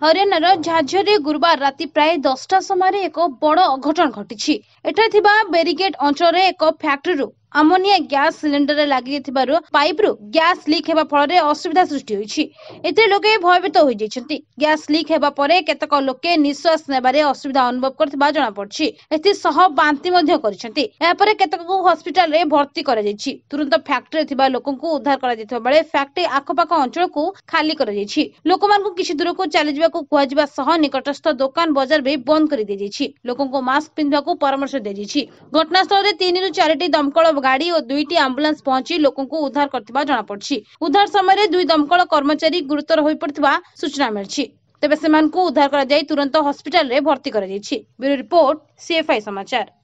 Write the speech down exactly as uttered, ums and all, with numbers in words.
हरियाणार झाझर गुरुवार राति प्राय दसटा समय एक बड़ अघटन घटी। एठार बेरिगेट अंचल एक फैक्ट्री अमोनिया गैस सिलिंडर लगी पाइप रु गैस लीक होगा फल असुविधा सृष्टि होती। लोके भयभीत हो जाती। गैस लीक होगा परे केतक लोके निश्वास नेबारे असुविधा अनुभव करथिबा जणा पड़छि। एथिसह बांती मध्य करिसेंति। या परे केतक को हॉस्पिटल रे भर्ती करा जायछि। तुरंत फैक्ट्री थिबा लोकन को उद्धार करा जायथिबा बेले फैक्ट्री आखपाख अंचल को खाली करा जायछि। लोकमान को किछि दूर को चली जिबा को कुआ जिबा सह निकटस्थ दुकान बाजार भी बंद कर दी जायछि। लोकन को मास्क पिंधबा को परामर्श दे जायछि। घटनास्थल रे तीन रु चार टी दमकल गाड़ी और दुईटी आंबुलांस पहुंची लोकों को उद्धार करथिबा जणा पड़छि। उद्धार समय दुई दमकल कर्मचारी गुरुतर होई पड़थिबा सूचना मिलछि। तेबे सेमान को उद्धार करा जाय तुरंत हॉस्पिटल रे भर्ती करा जायछि। ब्यूरो रिपोर्ट सीएफआई समाचार।